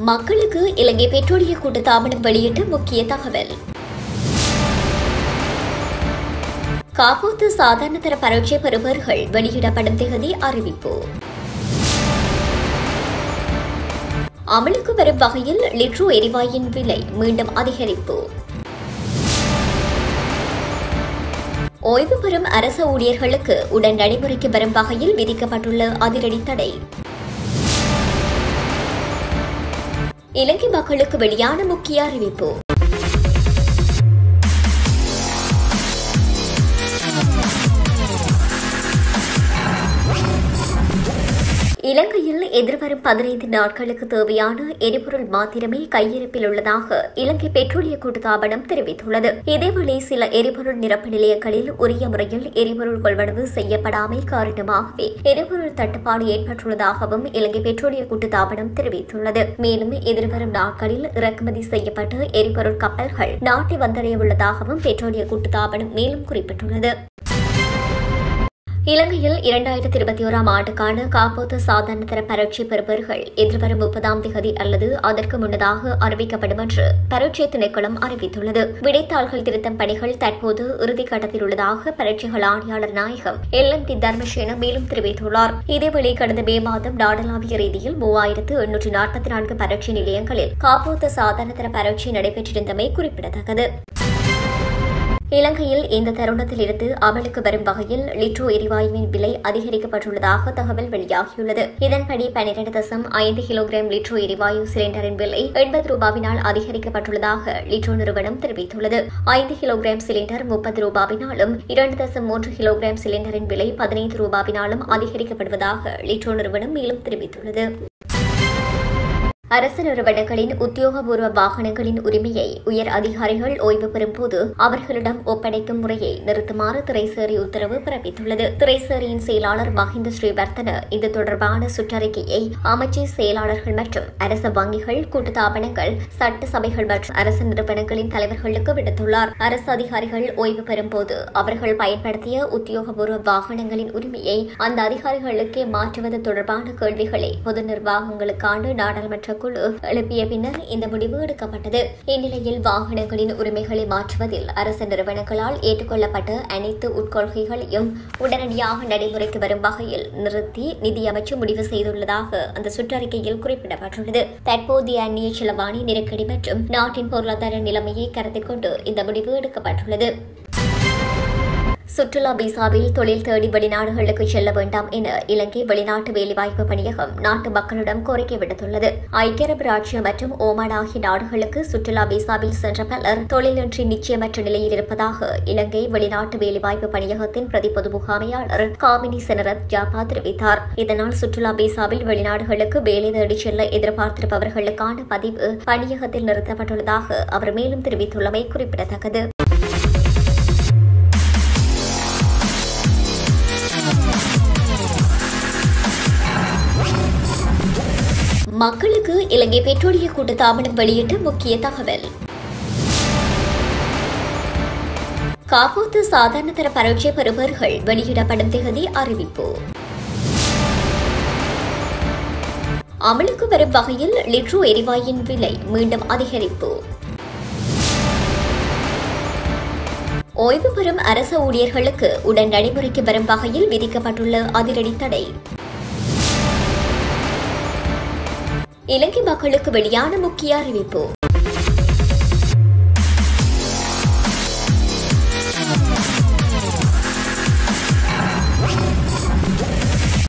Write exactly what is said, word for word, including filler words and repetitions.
மக்களுக்கு இலங்கை பெட்ரோலிய கூட்டுத்தாபனம் வெளியிட்ட முக்கிய தகவல். காப்போத்து சாதாரண தர பரீட்சை பெறுபவர்கள் வெளியிடப்படும் தேதி அறிவிப்பு. அமலுக்கு வரும் வகையில் லிட்ரு எரிவாயின் விலை மீண்டும் அதிகரிப்பு. ஓய்வு பெறும் அரசு ஊழியர்களுக்கு உடன் நடைமுறைக்கு வரும் வகையில் விதிக்கப்பட்டுள்ள அதிரடி தடை. இலங்கை மக்களுக்கு வெளியான முக்கிய அறிவிப்பு. இலங்கையில் எதிர்வரும் பதினைந்து நாட்களுக்கு தேவையான எரிபொருள் மாத்திரமே கையிருப்பில் உள்ளதாக இலங்கை பெட்ரோலிய கூட்டுத்தாபனம் தெரிவித்துள்ளது. இதேவேளை சில எரிபொருள் நிரப்பு நிலையங்களில் உரிய முறையில் எரிபொருள் கொள்வனவு செய்யப்படாமை காரணமாகவே எரிபொருள் தட்டுப்பாடு ஏற்பட்டுள்ளதாகவும் இலங்கை பெட்ரோலிய கூட்டுத்தாபனம் தெரிவித்துள்ளது. மேலும் எதிர்வரும் நாட்களில் இறக்குமதி செய்யப்பட்ட எரிபொருள் கப்பல்கள் நாட்டை வந்தடைய உள்ளதாகவும் பெட்ரோலிய கூட்டுத்தாபனம் மேலும் குறிப்பிட்டுள்ளது. இலங்கையில் இரண்டாயிரத்தி இருபத்தி ஓராம் ஆண்டுக்கான காப்போத்து சாதாரண தர பரீட்சை பெறுபவர்கள் எதிர்வரும் முப்பதாம் தேதி அல்லது அதற்கு முன்னதாக அறிவிக்கப்படும் என்று பரீட்சை திணைக்களம் அறிவித்துள்ளது. விடைத்தாள்கள் திருத்தம் பணிகள் தற்போது இறுதிக்கட்டத்தில் உள்ளதாக பரீட்சைகள் ஆணையாளர் நாயகம் எல் எம் டி தர்மசேன மேலும் தெரிவித்துள்ளார். இதேவேளை கடந்த மே மாதம் நாடளாவிய ரீதியில் மூவாயிரத்து எண்ணூற்று நாற்பத்தி நான்கு பரீட்சை நிலையங்களில் காப்போத்து சாதாரண தர பரீட்சை நடைபெற்றிருந்தமை குறிப்பிடத்தக்கது. இலங்கையில் இந்த தருணத்தில் இருந்து அமலுக்கு வரும் வகையில் லிட்ரு எரிவாயுவின் விலை அதிகரிக்கப்பட்டுள்ளதாக தகவல் வெளியாகியுள்ளது. இதன்படி பனிரண்டு தசம் ஐந்து கிலோகிராம் லிட்ரு எரிவாயு சிலிண்டரின் விலை எண்பது ரூபாவினால் அதிகரிக்கப்பட்டுள்ளதாக லிட்ரு நிறுவனம் தெரிவித்துள்ளது. ஐந்து கிலோகிராம் சிலிண்டர் முப்பது ரூபாவினாலும் இரண்டு தசம் மூன்று கிலோகிராம் சிலிண்டரின் விலை பதினைந்து ரூபாவினாலும் அதிகரிக்கப்படுவதாக லிட்ரு நிறுவனம் மேலும் தெரிவித்துள்ளது. அரசு நிறுவனங்களின் உத்தியோகபூர்வ வாகனங்களின் உரிமையை உயர் அதிகாரிகள் ஓய்வு பெறும்போது அவர்களிடம் ஒப்படைக்கும் முறையை நிறுத்துமாறு திரைசேரி உத்தரவு பிறப்பித்துள்ளது. திரைசேரியின் செயலாளர் மஹிந்த ஸ்ரீவர்தன இது தொடர்பான சுற்றறிக்கையை அமைச்சர் செயலாளர்கள் மற்றும் அரசு வங்கிகள் கூட்டுத்தாபனங்கள் சட்ட சபைகள் மற்றும் அரசு நிறுவனங்களின் தலைவர்களுக்கு விடுத்துள்ளார். அரசு அதிகாரிகள் ஓய்வு பெறும்போது அவர்கள் பயன்படுத்திய உத்தியோகபூர்வ வாகனங்களின் உரிமையை அந்த அதிகாரிகளுக்கே மாற்றுவது தொடர்பான கேள்விகளை பொது நிர்வாகங்களுக்கான நாடாளுமன்ற குழு எழுப்பிய பின்னர் இந்த முடிவு எடுக்கப்பட்டது. இந்நிலையில் வாகனங்களின் உரிமைகளை மாற்றுவதில் அரசு நிறுவனங்களால் ஏற்றுக்கொள்ளப்பட்ட அனைத்து உட்கொள்கைகளையும் உடனடியாக நடைமுறைக்கு வரும் வகையில் நிறுத்தி நிதியமைச்சு முடிவு செய்துள்ளதாக அந்த சுற்றறிக்கையில் குறிப்பிடப்பட்டுள்ளது. தற்போதைய அந்நிய செலவாணி நெருக்கடி மற்றும் நாட்டின் பொருளாதார நிலைமையை கருத்தில் கொண்டு இந்த முடிவு எடுக்கப்பட்டுள்ளது. சுற்றுலா விசாவில் தொழில் தேடி வெளிநாடுகளுக்கு செல்ல வேண்டாம் என இலங்கை வெளிநாட்டு வேலைவாய்ப்பு பணியகம் நாட்டு மக்களிடம் கோரிக்கை விடுத்துள்ளது. ஐக்கிய அரபு ராச்சியம் மற்றும் ஓமான் ஆகிய நாடுகளுக்கு சுற்றுலா விசாவில் சென்ற பலர் தொழிலின்றி நிச்சயமற்ற நிலையில் இருப்பதாக இலங்கை வெளிநாட்டு வேலைவாய்ப்பு பணியகத்தின் பிரதி பொது முகாமையாளர் காமினி செனரத் ஜாபா தெரிவித்தார். இதனால் சுற்றுலா விசாவில் வெளிநாடுகளுக்கு வேலை தேடி செல்ல எதிர்பார்த்திருப்பவர்களுக்கான பதிவு பணியகத்தில் நிறுத்தப்பட்டுள்ளதாக அவர் மேலும் தெரிவித்துள்ளமை குறிப்பிடத்தக்கது. மக்களுக்கு இலங்கை பெட்ரோலிய கூட்டுத்தாபனம் வெளியிட்ட முக்கிய தகவல். காப்போத்து சாதாரண தர பரீட்சை பெறுபவர்கள் வெளியிடப்படும் தேதி அறிவிப்பு. அமலுக்கு வரும் வகையில் லிட்ரு எரிவாயின் விலை மீண்டும் அதிகரிப்பு. ஓய்வு பெறும் அரசு ஊழியர்களுக்கு உடன் நடைமுறைக்கு வரும் வகையில் விதிக்கப்பட்டுள்ள அதிரடி தடை. இலங்கை மக்களுக்கு வெளியான முக்கிய அறிவிப்பு.